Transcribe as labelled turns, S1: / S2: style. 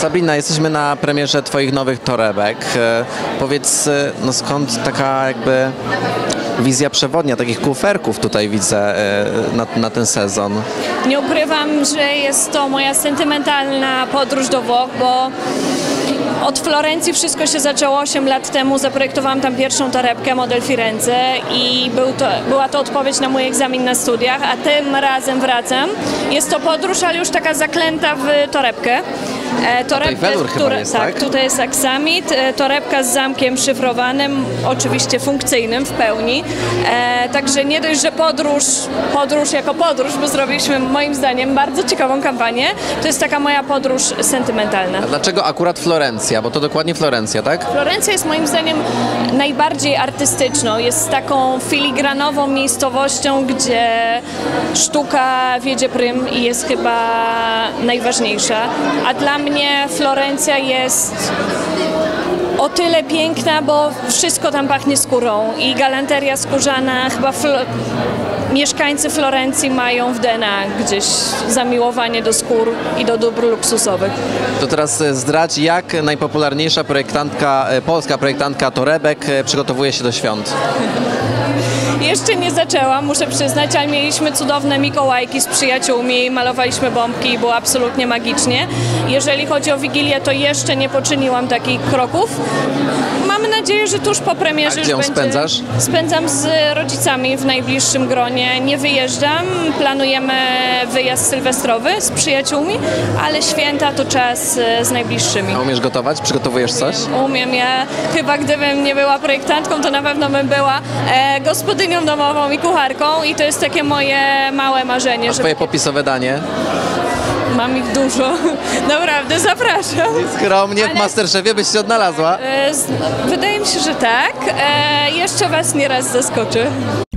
S1: Sabina, jesteśmy na premierze Twoich nowych torebek. Powiedz, no skąd taka jakby wizja przewodnia, takich kuferków tutaj widzę na ten sezon?
S2: Nie ukrywam, że jest to moja sentymentalna podróż do Włoch, bo od Florencji wszystko się zaczęło 8 lat temu. Zaprojektowałam tam pierwszą torebkę, model Firenze, i była to odpowiedź na mój egzamin na studiach, a tym razem wracam. Jest to podróż, ale już taka zaklęta w torebkę.
S1: Torebka, chyba jest, tak?
S2: Tutaj jest aksamit, torebka z zamkiem szyfrowanym, oczywiście funkcyjnym w pełni. Także nie dość, że podróż jako podróż, bo zrobiliśmy moim zdaniem bardzo ciekawą kampanię, to jest taka moja podróż sentymentalna.
S1: A dlaczego akurat Florencja? Bo to dokładnie Florencja, tak?
S2: Florencja jest moim zdaniem najbardziej artystyczną, jest taką filigranową miejscowością, gdzie sztuka wiedzie prym i jest chyba najważniejsza, a dla mnie Florencja jest o tyle piękna, bo wszystko tam pachnie skórą i galanteria skórzana, chyba mieszkańcy Florencji mają w DNA gdzieś zamiłowanie do skór i do dóbr luksusowych.
S1: To teraz zdradź, jak najpopularniejsza polska projektantka torebek przygotowuje się do świąt.
S2: Jeszcze nie zaczęłam, muszę przyznać, ale mieliśmy cudowne Mikołajki z przyjaciółmi, malowaliśmy bombki i było absolutnie magicznie. Jeżeli chodzi o Wigilię, to jeszcze nie poczyniłam takich kroków. Mamy nadzieję, że tuż po premierze
S1: już będzie... spędzasz?
S2: Spędzam z rodzicami w najbliższym gronie. Nie wyjeżdżam, planujemy wyjazd sylwestrowy z przyjaciółmi, ale święta to czas z najbliższymi.
S1: A umiesz gotować? Przygotowujesz coś?
S2: Umiem. Ja chyba gdybym nie była projektantką, to na pewno bym była gospodynią domową i kucharką i to jest takie moje małe marzenie.
S1: A twoje popisowe danie?
S2: Mam ich dużo. Naprawdę, zapraszam.
S1: Skromnie w Masterchefie byś się odnalazła?
S2: Wydaje mi się, że tak. Jeszcze was nieraz zaskoczy.